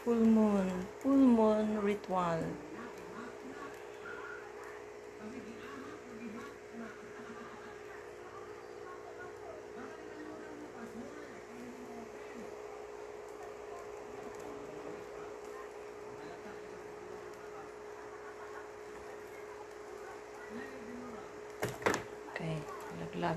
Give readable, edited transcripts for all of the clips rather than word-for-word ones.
Full moon ritual. Okay, laglag.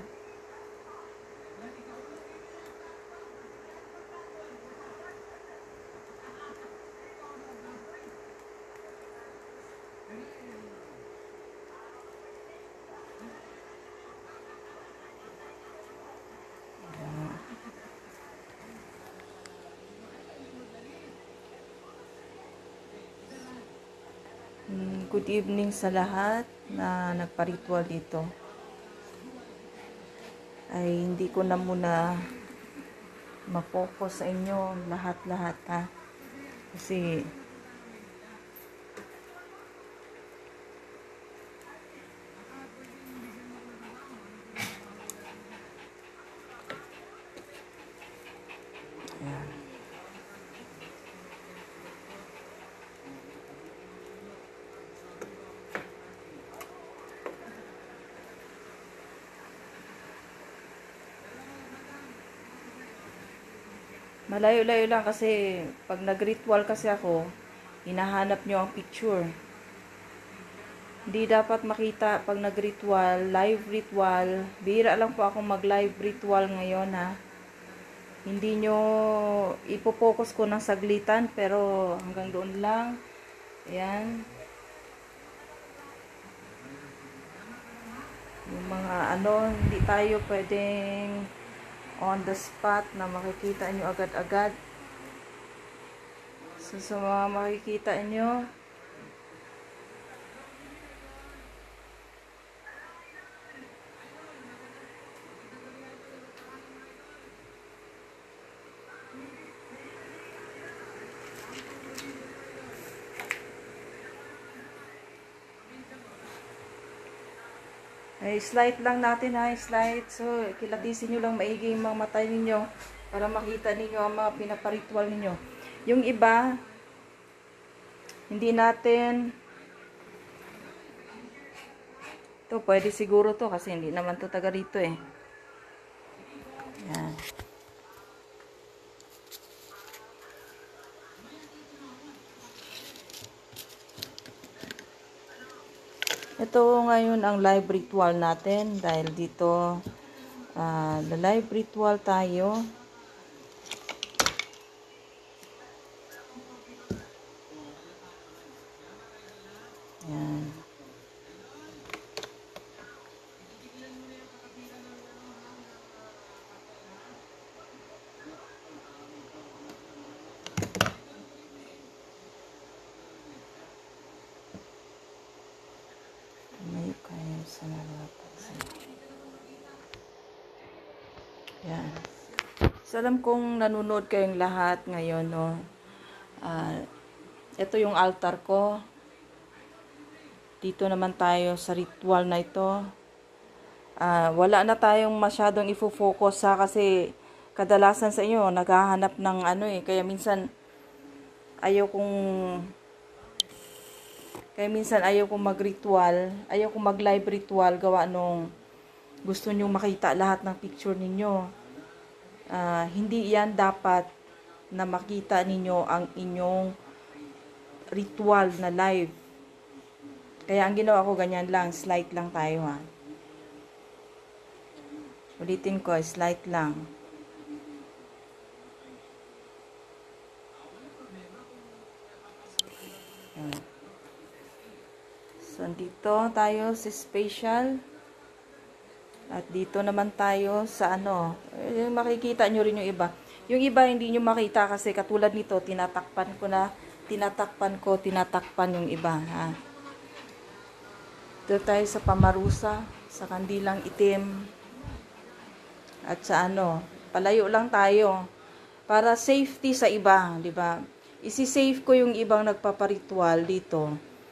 Good evening sa lahat na nagpa-ritual dito. Ay hindi ko na muna ma-focus sa inyo lahat-lahat ha. Kasi ayan. Malayo-layo lang kasi pag nag-ritual kasi ako, hinahanap nyo ang picture. Hindi dapat makita pag nag-ritual, live ritual. Bihira lang po ako mag-live ritual ngayon ha. Hindi nyo ipopokus ko ng saglitan pero hanggang doon lang. Ayan. Yung mga hindi tayo pwedeng on the spot na makikita nyo agad-agad. So, sa mga makikita nyo, ay slide lang natin ha, slide. So, kilatisin nyo lang maigi yung mga mata ninyo para makita ninyo ang mga pinaparitual ninyo. Yung iba, hindi natin to pwede siguro to kasi hindi naman to taga rito eh. Yan. Ito ngayon ang live ritual natin dahil dito live ritual tayo. Yan. May kayo sa nalapasan. Yan. So, alam kong nanonood kayong lahat ngayon, no? Ito yung altar ko. Dito naman tayo sa ritual na ito. Wala na tayong masyadong ifo-focus sa kasi kadalasan sa inyo naghahanap ng kaya minsan ayaw kong mag-ritual, ayaw kong mag-live ritual gawa nung gusto nyo makita lahat ng picture ninyo. Hindi yan dapat na makita ninyo ang inyong ritual na live. Kaya ang ginawa ko ganyan lang, slide lang tayo ha. Ulitin ko, slide lang. So, dito tayo sa spatial. At dito naman tayo sa makikita nyo rin yung iba. Yung iba hindi nyo makita kasi katulad nito, tinatakpan yung iba. Ha? Dito tayo sa pamarusa, sa kandilang itim. At sa palayo lang tayo. Para safety sa iba, di ba? Isi-save ko yung ibang nagpaparitual dito.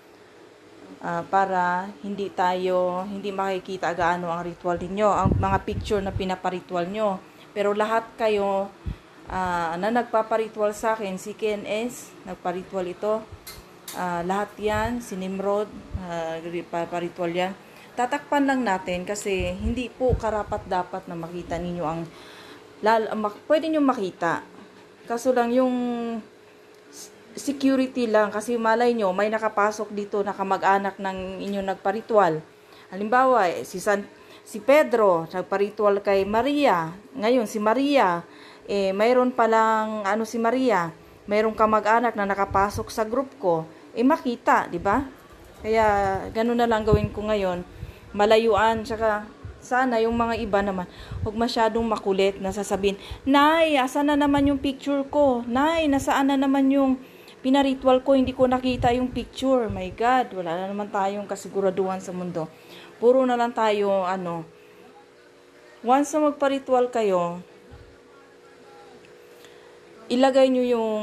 Para hindi makikita gaano ang ritual ninyo, ang mga picture na pinaparitual nyo. Pero lahat kayo na nagpaparitual sa akin, si KNS, nagparitual ito. Lahat yan, si Nimrod, paparitual yan. Tatakpan lang natin kasi hindi po karapat dapat na makita ninyo ang, pwede nyo makita. Kaso lang yung security lang kasi malay nyo, may nakapasok dito na kamag-anak ng inyong nagparitual. Halimbawa, si Pedro, nagparitual kay Maria. Ngayon, si Maria, mayroon palang, si Maria, mayroong kamag-anak na nakapasok sa group ko, makita, di ba? Kaya, ganun na lang gawin ko ngayon. Malayuan, tsaka, sana yung mga iba naman, huwag masyadong makulit na sasabihin, Nay, asan na naman yung picture ko? Nay, nasaan na naman yung pinaritual ko, hindi ko nakita yung picture. My God, wala na naman tayong kasiguraduhan sa mundo. Puro na lang tayo, once na magparitual kayo, ilagay nyo yung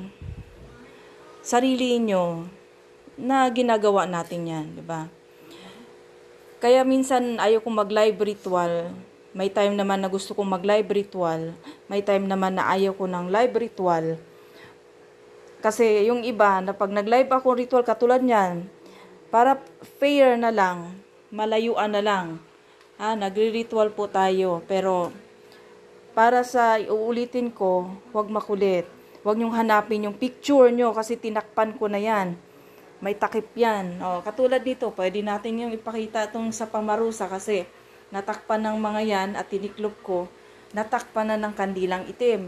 sarili nyo na ginagawa natin yan, di ba? Kaya minsan ayaw kong mag-live ritual. May time naman na gusto kong mag-live ritual. May time naman na ayaw ko ng live ritual. Kasi yung iba, na pag nag-live ako ritual katulad niyan, para fair na lang, malayuan na lang. Nagre-ritual po tayo. Pero para sa uulitin ko, huwag makulit. Huwag niyong hanapin yung picture nyo kasi tinakpan ko na yan. May takip yan. Katulad dito, pwede natin yung ipakita itong sa pamarusa kasi natakpan ng mga yan at tiniklop ko, natakpan na ng kandilang itim.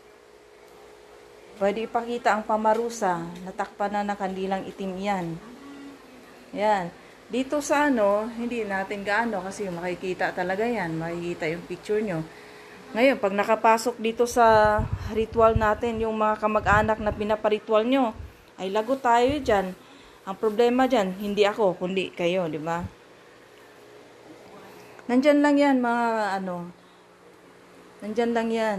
Pwede ipakita ang pamarusa, natakpan na ng kandilang itim yan. Yan. Dito sa hindi natin gaano kasi makikita talaga yan. Makikita yung picture nyo. Ngayon, pag nakapasok dito sa ritual natin, yung mga kamag-anak na pinaparitual nyo, ay lago tayo dyan. Ang problema dyan, hindi ako, kundi kayo, di ba? Nandyan lang yan, mga nandyan lang yan.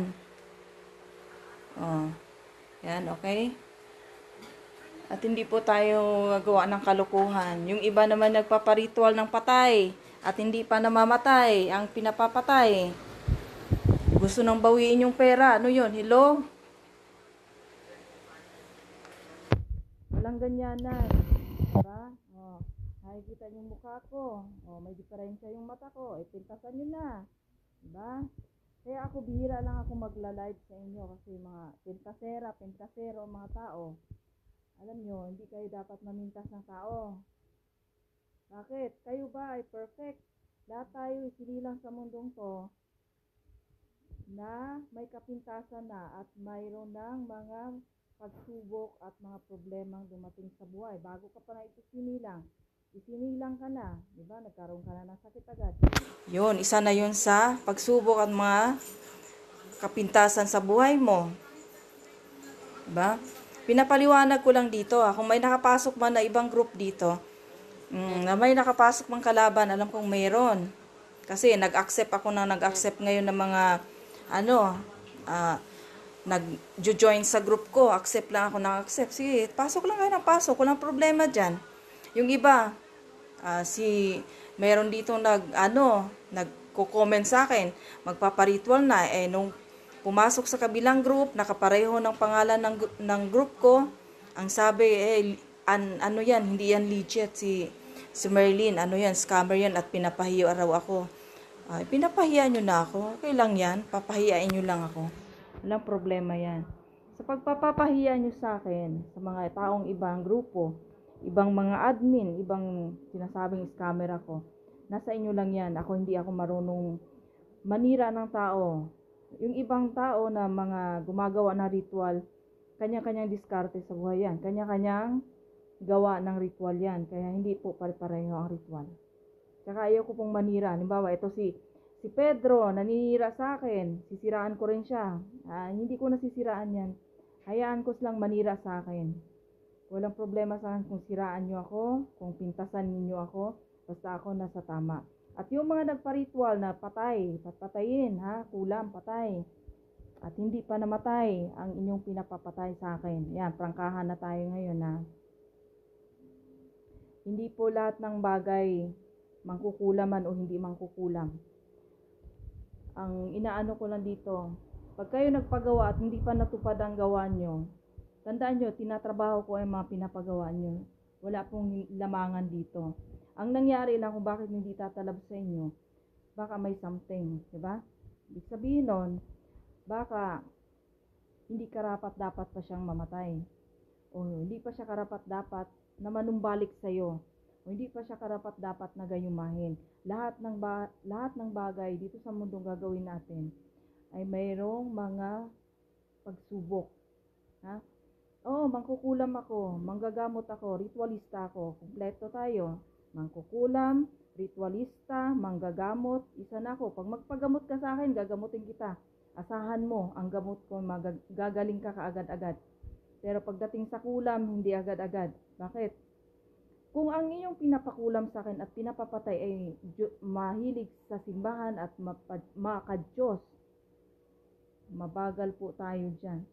Yan, okay? At hindi po tayo gawa ng kalokohan. Yung iba naman nagpaparitual ng patay, at hindi pa namamatay ang pinapapatay. Gusto nang bawiin yung pera. Ano yun? Hello? Walang ganyanan. Diba? Nakikita yung mukha ko. May diferensya yung mata ko. Pintasan nyo na. Diba? Kaya ako, bihira lang ako magla-live sa inyo kasi mga pentasero, mga tao. Alam nyo, hindi kayo dapat mamintas ng tao. Bakit? Kayo ba ay perfect? Lahat tayo isinilang sa mundong to na may kapintasan na at mayroon ng mga pagsubok at mga problemang dumating sa buhay. Bago ka pa na ito isinilang ka na, di ba? Nagkaroon ka na ng sakit agad. Yun, isa na yun sa pagsubok at mga kapintasan sa buhay mo. Di ba? Pinapaliwanag ko lang dito, kung may nakapasok man na ibang group dito, na may nakapasok mang kalaban, alam kong mayroon. Kasi nag-accept ngayon ng mga nag-join sa group ko, accept lang ako ng accept. Sige, pasok lang kayo ng pasok, walang problema dyan. Yung iba, meron dito nagko-comment sa akin, magpaparitual na, nung pumasok sa kabilang group, nakapareho ng pangalan ng group ko, ang sabi, yan, hindi yan legit, si Merlin, yan, scammer yan, at pinapahiyo araw ako. Pinapahiya nyo na ako. Okay lang yan. Papahiyain nyo lang ako. Walang problema yan. Sa pagpapahiya nyo sa akin, sa mga taong ibang grupo, ibang mga admin, ibang sinasabing scammer ako, nasa inyo lang yan. Hindi ako marunong manira ng tao. Yung ibang tao na mga gumagawa ng ritual, kanya-kanyang diskarte sa buhay yan. Kanya-kanyang gawa ng ritual yan. Kaya hindi po pare-pareho ang ritual. Tsaka ayaw ko pong manira. Halimbawa, ito si Pedro, naninira sa akin. Sisiraan ko rin siya. Hindi ko nasisiraan yan. Hayaan ko silang manira sa akin. Walang problema sa akin kung siraan nyo ako, kung pintasan niyo ako, basta ako nasa tama. At yung mga nagparitual na patayin, kulam, patay. At hindi pa namatay ang inyong pinapapatay sa akin. Yan, prangkahan na tayo ngayon Hindi po lahat ng bagay mangkukulaman o hindi mangkukulam. Ang inaano ko lang dito, Pag kayo nagpagawa at hindi pa natupad ang gawa nyo, tandaan nyo, tinatrabaho ko ang mga pinapagawa nyo. Wala pong lamangan dito. Ang nangyari lang kung bakit hindi tatalab sa inyo, baka may something, di ba? Ibig sabihin nun, baka hindi karapat dapat pa siyang mamatay. O hindi pa siya karapat dapat na manumbalik sa'yo. O hindi pa siya karapat dapat na gayumahin. Lahat ng bagay dito sa mundong gagawin natin ay mayroong mga pagsubok. Ha? Oo, mangkukulam ako, manggagamot ako, ritualista ako. Kumpleto tayo. Mangkukulam, ritualista, manggagamot, isa na ako. Pag magpagamot ka sa akin, gagamutin kita. Asahan mo, ang gamot ko, gagaling ka kaagad-agad. Pero pagdating sa kulam, hindi agad-agad. Bakit? Kung ang iyong pinapakulam sa akin at pinapapatay ay mahilig sa simbahan at maka-Diyos, mabagal po tayo dyan.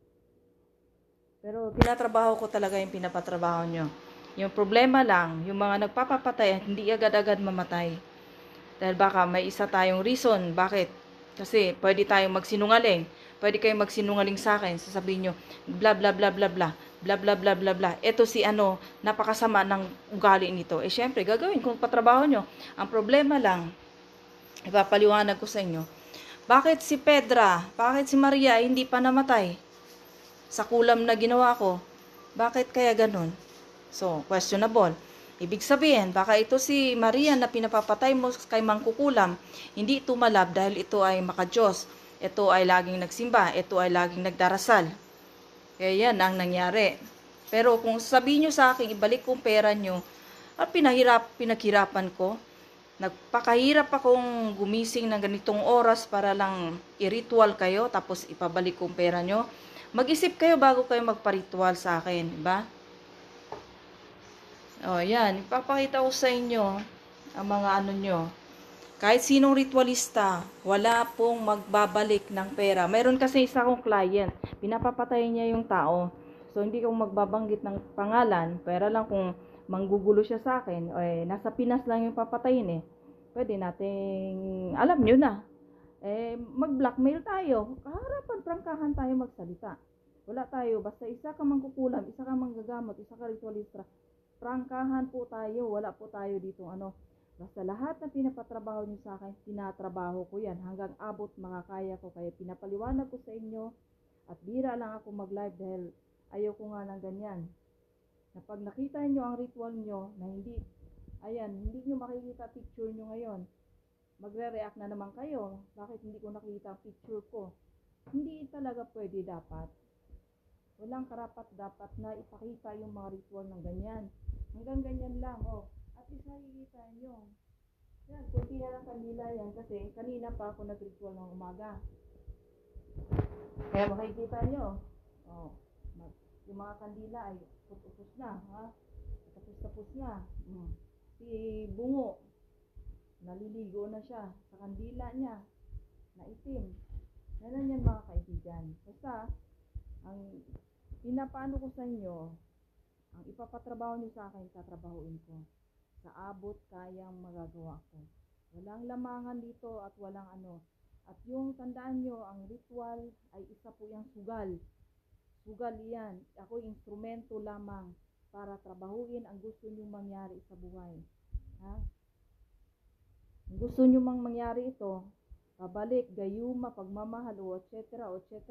Pero tinatrabaho ko talaga yung pinapatrabaho nyo. Yung problema lang, yung mga nagpapapatay, hindi agad-agad mamatay. Dahil baka may isa tayong reason. Bakit? Kasi pwede tayong magsinungaling. Pwede kayong magsinungaling sa akin. Sasabihin nyo, bla bla bla bla bla. Bla bla bla bla bla. Ito si napakasama ng ugali nito. Syempre, gagawin kung patrabaho nyo. Ang problema lang, ipapaliwanag ko sa inyo, bakit si Pedra, bakit si Maria hindi pa namatay? Sa kulam na ginawa ko, bakit kaya ganun? So, questionable. Ibig sabihin, baka ito si Maria na pinapapatay mo kay Mangkukulam, hindi tumalab dahil ito ay maka-Diyos. Ito ay laging nagsimba, ito ay laging nagdarasal. Kaya yan ang nangyari. Pero kung sabihin nyo sa akin, ibalik kong pera nyo, at pinaghirapan ko, nagpakahirap akong gumising ng ganitong oras para lang i-ritual kayo, tapos ipabalik kong pera nyo. Mag-isip kayo bago kayo magpa-ritual sa akin, diba? O, yan. Ipapakita ko sa inyo ang mga nyo. Kahit sinong ritualista, wala pong magbabalik ng pera. Meron kasi isa kong client, pinapapatay niya yung tao. So, hindi ko magbabanggit ng pangalan, pero lang kung manggugulo siya sa akin, nasa Pinas lang yung papatayin pwede nating, alam nyo na, mag-blackmail tayo. Kaharapan, prangkahan tayo magsalita. Wala tayo, basta isa ka mangkukulam, isa ka manggagamot, isa ka ritualista. Prangkahan po tayo, wala po tayo dito Basta lahat ng pinapatrabaho niyo sa akin, tinatrabaho ko yan. Hanggang abot mga kaya ko. Kaya pinapaliwanag ko sa inyo. At bira lang ako mag-live dahil ayaw ko nga ng ganyan. Na pag nakita niyo ang ritual niyo na hindi niyo makikita picture niyo ngayon. Magre-react na naman kayo. Bakit hindi ko nakita ang picture ko? Hindi talaga pwede dapat. Walang karapat dapat na ipakita yung mga ritual ng ganyan. Hanggang ganyan lang, At least nakikita nyo. Yan, kunti na lang kanila yan kasi kanina pa ako nag-ritual ng umaga. Kaya makikita nyo. Yung mga kandila ay upos na, ha? Tapos na. Si Bungo, naliligo na siya sa kandila niya na itim. Ganun yan mga kaibigan. Basta, ang pinapaano ko sa inyo, ang ipapatrabaho niyo sa akin, tatrabahuin ko. Sa abot kayang magagawa ko. Walang lamangan dito at walang At yung tandaan nyo, ang ritual ay isa po yung sugal. Sugal yan. Ako instrumento lamang para trabahuin ang gusto nyo mangyari sa buhay. Ha? Ang gusto nyo mangyari ito, pabalik, gayuma, pagmamahal, etc.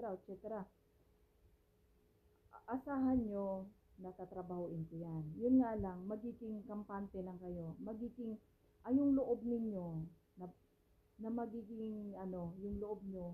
Asahan nyo, natatrabahuin ko yan. Yun nga lang, magiging kampante lang kayo. Magiging, yung loob ninyo, na magiging, yung loob nyo,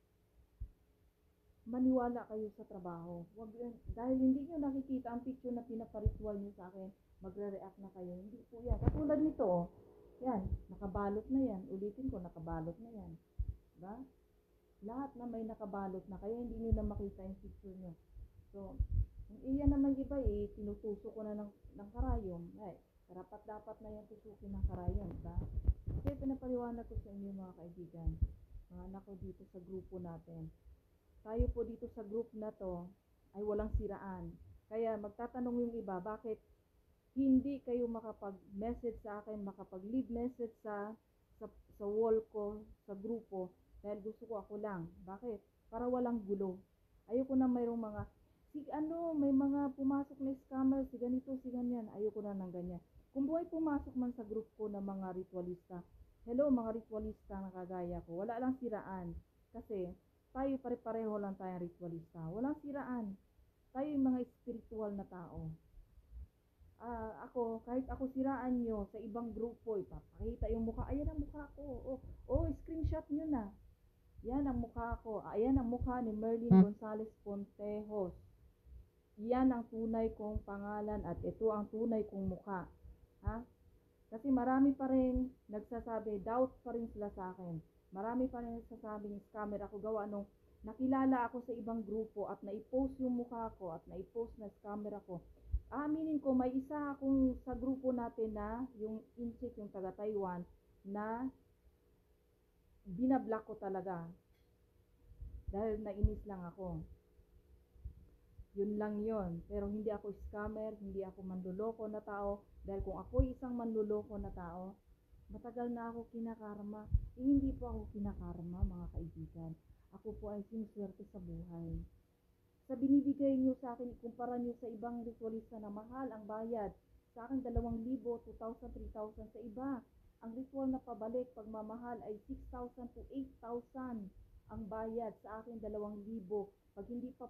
maniwala kayo sa trabaho. Dahil hindi nyo nakikita ang picture na pinaparitual nyo sa akin, magre-react na kayo. Hindi po yan. Katulad nito, yan, nakabalot na yan. Ulitin ko, nakabalot na yan. Diba? Lahat na may nakabalot na, kaya hindi nyo na makita yung picture nyo. So, iyan naman iba tinutusok ko na ng karayom. Karapat dapat na yung tusukin ng karayom, diba? Kasi pinapaliwanag ko sa inyo mga kaibigan, mga anak ko dito sa grupo natin. Tayo po dito sa group na to ay walang siraan. Kaya magtatanong yung iba, bakit hindi kayo makapag-message sa akin, makapag-leave message sa wall ko, sa grupo, dahil gusto ko ako lang. Bakit? para walang gulo. Ayoko na mayroong mga, may mga pumasok na scammer, si ganito, si ganyan. Ayoko na ng ganyan. Kung buhay pumasok man sa group ko ng mga ritualista, hello mga ritualista na kagaya ko, wala lang siraan. Kasi tayo pare-pareho lang tayong ritualista. Walang siraan. Tayo yung mga spiritual na tao. Kahit ako siraan nyo sa ibang grupo, ipapakita yung mukha. Ayan ang mukha ko. Screenshot nyo na. Yan ang mukha ko. Ayan ang mukha ni Merlin Gonzalez Pontejos. Yan ang tunay kong pangalan at ito ang tunay kong mukha. Ha? Kasi marami pa rin nagsasabi, doubt pa rin sila sa akin. Marami pa rin nagsasabing scammer ako gawa nung nakilala ako sa ibang grupo at naipost yung mukha ko at naipost na scammer ako. Aminin ko, may isa akong sa grupo natin na yung Incheck, yung taga Taiwan, na binablock ko talaga. Dahil nainis lang ako. Yun lang yun. Pero hindi ako scammer, hindi ako manluloko na tao. Dahil kung ako isang manluloko na tao, matagal na ako kinakarma. Hindi po ako kinakarma, mga kaibigan. Ako po ay siniswerte sa buhay. Sa binibigay nyo sa akin, ikumpara nyo sa ibang ritualista na mahal ang bayad. Sa akin, 2,000, 2,000, 3,000 sa iba. Ang ritual na pabalik, pagmamahal ay 6,000 to 8,000 ang bayad. Sa akin, 2,000. Pag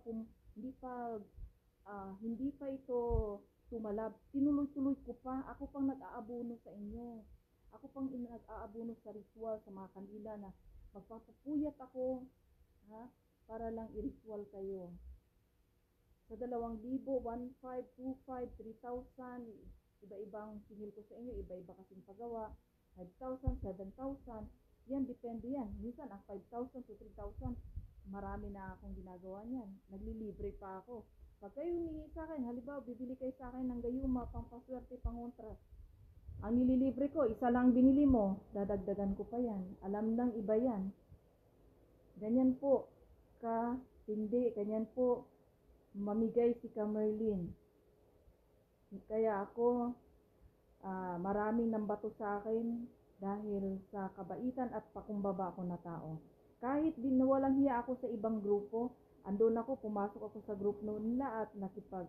hindi pa ito tumalab, tinuloy-tuloy ko pa. Ako pang nag-aabuno sa inyo. Ako pang nag-aabuno sa ritual, sa mga kandila na magpapapuyat ako, para lang i-ritual kayo. Sa 2,000, 1,500, 2,500, 3,000, iba-ibang singil ko sa inyo, iba-iba kasing pagawa, 5,000, 7,000, yan, depende yan. Minsan, ang 5,000 to 3,000, marami na akong ginagawa niyan. Naglilibre pa ako. Pag kayo humingi sa akin, halimbawa, bibili kayo sa akin ng gayuma, pampaswerte, pangontra. Ang nililibre ko, isa lang binili mo, dadagdagan ko pa yan. Alam ng iba yan. Ganyan po, ganyan po, mamigay si Merlin. Kaya ako, maraming nambato sa akin dahil sa kabaitan at pakumbaba ko na tao. Kahit din na walang hiya ako sa ibang grupo, andun ako, pumasok ako sa group nila at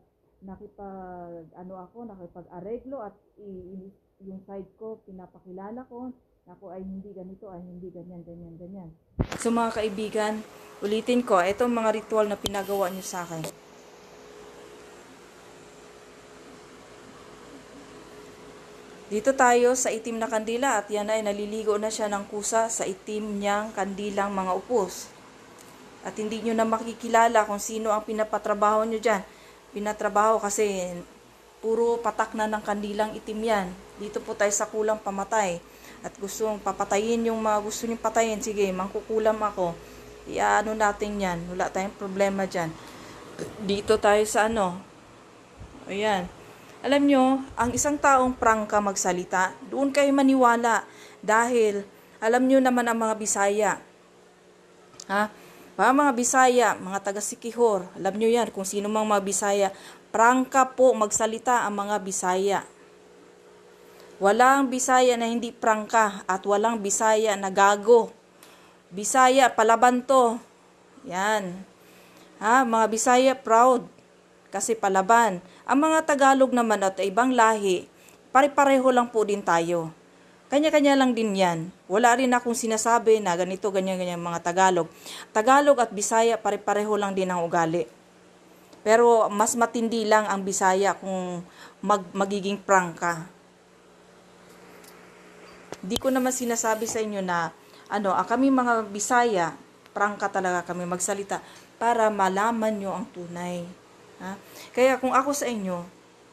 nakipag-areglo at yung side ko, pinapakilala ko, ako ay hindi ganito, ay hindi ganyan. So mga kaibigan, ulitin ko, itong mga ritual na pinagawa nyo sa akin. Dito tayo sa itim na kandila at yan ay naliligo na siya ng kusa sa itim niyang kandilang mga upos. At hindi nyo na makikilala kung sino ang pinapatrabaho nyo dyan. Pinatrabaho kasi puro patak na ng kandilang itim yan. Dito po tayo sa kulang pamatay. At gustong papatayin yung mga gusto nyo patayin. Sige, mangkukulam ako. Iano natin yan. Wala tayong problema dyan. Dito tayo sa Ayan. Alam nyo, ang isang taong prangka magsalita, doon kayo maniwala. Dahil, alam nyo naman ang mga Bisaya. Mga Bisaya, mga taga-Sikihor, alam nyo yan, kung sino mang mga Bisaya, prangka po magsalita ang mga Bisaya. Walang Bisaya na hindi prangka at walang Bisaya na gago. Bisaya, palaban to. Yan. Mga Bisaya, proud. Kasi palaban. Ang mga Tagalog naman at ibang lahi, pare-pareho lang po din tayo. Kanya-kanya lang din yan. Wala rin akong sinasabi na ganito, ganyan mga Tagalog. Tagalog at Bisaya, pare-pareho lang din ang ugali. Pero mas matindi lang ang Bisaya kung magiging prangka. Di ko naman sinasabi sa inyo na kami mga Bisaya, prangka talaga kami magsalita para malaman nyo ang tunay. Kaya kung ako sa inyo,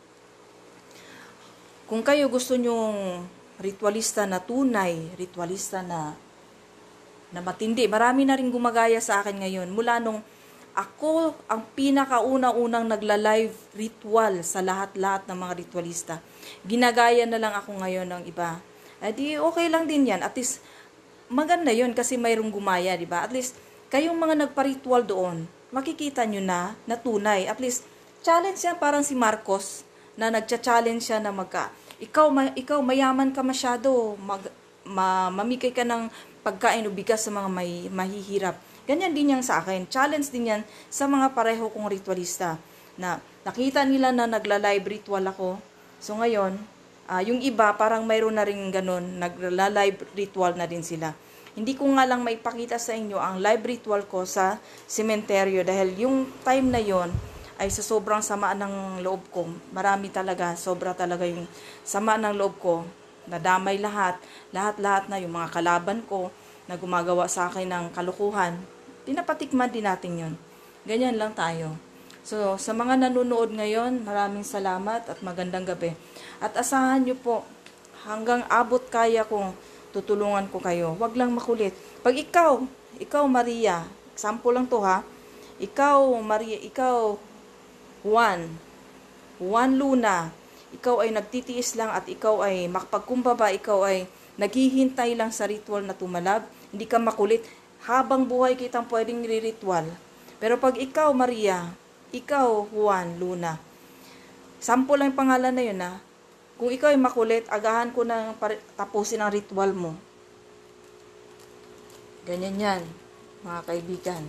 kung kayo gusto nyong ritualista na tunay, ritualista na matindi, marami na rin gumagaya sa akin ngayon. Mula nung ako ang pinakauna-unang nagla-live ritual sa lahat-lahat ng mga ritualista. Ginagaya na lang ako ngayon ng iba. Di okay lang din yan. At least, maganda yun kasi mayroong gumaya, di ba? At least, kayong mga nagpa-ritual doon, makikita nyo na tunay. At least, challenge yan parang si Marcos na nagcha-challenge siya na ikaw mayaman ka masyado, mamigay ka ng pagkain o bigas sa mga mahihirap. Ganyan din yan sa akin. Challenge din yan sa mga pareho kong ritualista na nakita nila na nagla-live ritual ako. So ngayon, yung iba parang mayroon na rin ganun, nagla-live ritual na din sila. Hindi ko nga lang maipakita sa inyo ang live ritual ko sa sementeryo dahil yung time na yon ay sa sobrang sama ng loob ko. Marami talaga, sobra talaga yung sama ng loob ko. Nadamay lahat na yung mga kalaban ko na gumagawa sa akin ng kalukuhan. Pinapatikman din natin yun. Ganyan lang tayo. So, sa mga nanonood ngayon, maraming salamat at magandang gabi. At asahan nyo po, hanggang abot kaya kong tutulungan ko kayo. Huwag lang makulit. Pag ikaw Maria, example lang to ha, ikaw Maria, ikaw Juan Luna, ikaw ay nagtitiis lang at ikaw ay makapagkumbaba, ikaw ay naghihintay lang sa ritual na tumalab, hindi ka makulit, habang buhay kitang pwedeng riritual. Pero pag ikaw Maria, ikaw Juan Luna, sample lang yung pangalan na yun ha, kung ikaw ay makulit, agahan ko na tapusin ang ritual mo. Ganyan yan, mga kaibigan.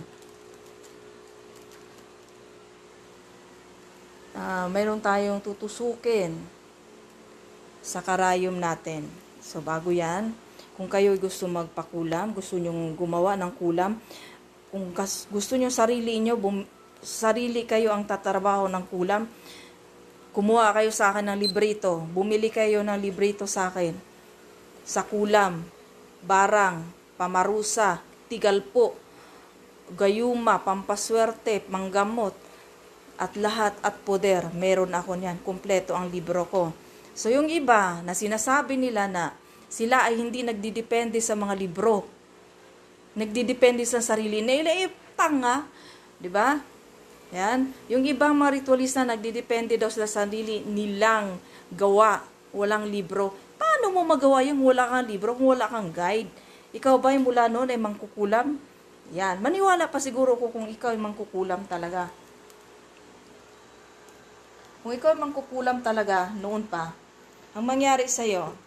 Mayroon tayong tutusukin sa karayom natin. So, bago yan, kung kayo gusto magpakulam, gusto nyong gumawa ng kulam, kung gusto nyo sarili kayo ang tatrabaho ng kulam, kumuha kayo sa akin ng librito, bumili kayo ng librito sa akin, sa kulam, barang, pamarusa, tigalpo, gayuma, pampaswerte, panggamot, at lahat at poder, meron ako niyan, kumpleto ang libro ko. So yung iba na sinasabi nila na sila ay hindi nagdidepende sa mga libro, nagdidepende sa sarili nila, tanga, di ba? Yan, yung ibang mga ritualista nagdidepende daw sa sarili nilang gawa, walang libro. Paano mo magawa yung wala kang libro kung wala kang guide? Ikaw ba yung mula noon ay mangkukulam? Yan, maniwala pa siguro ko kung ikaw ay mangkukulam talaga. Kung ikaw ay mangkukulam talaga, noon pa, ang mangyari sa'yo,